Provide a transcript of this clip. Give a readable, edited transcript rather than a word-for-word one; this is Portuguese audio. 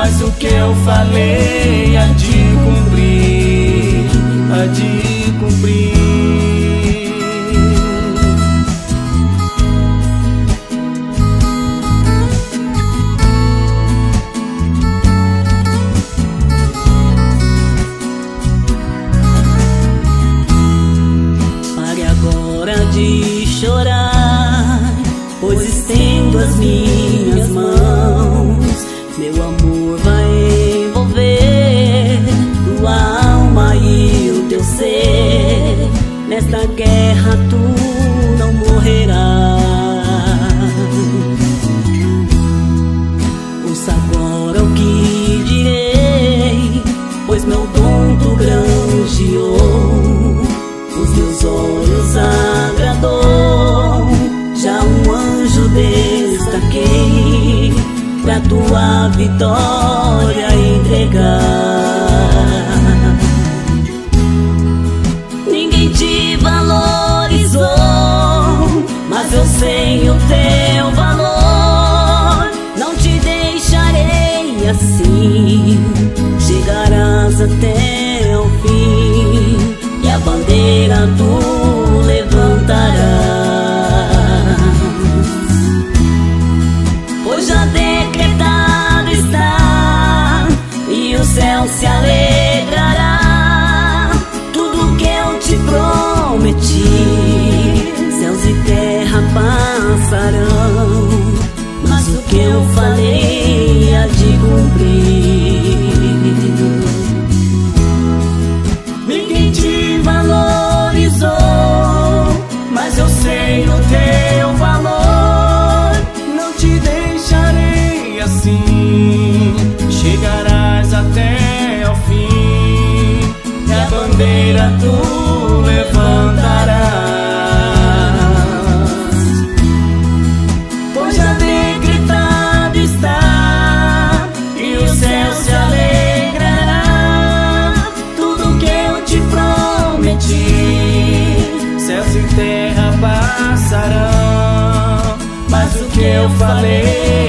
mas o que eu falei há de cumprir, há de cumprir. Pare agora de chorar, pois estendo as minhas mãos. Meu amor vai envolver tua alma e o teu ser. Nesta guerra tu não morrerás. Ouça agora o que direi, pois meu dom tu granjeou, os meus olhos agradou. Já um anjo destaquei pra tua vitória entregar. Ninguém te valorizou, mas eu sei o teu valor. Não te deixarei assim, chegarás até o fim, e a bandeira tu levantarás. Pois já decretado está, e o céu se alegrará. Tudo que eu te prometi, céus e terra passarão, mas o que eu falei há de cumprir. Ninguém te valorizou, mas eu sei o teu valor. Não te deixarei assim, chegarás até ao fim, e a bandeira tu levantarás. Pois já decretado está, e o céu se alegrará. Tudo que eu te prometi, céus e terra passarão, mas o que eu falei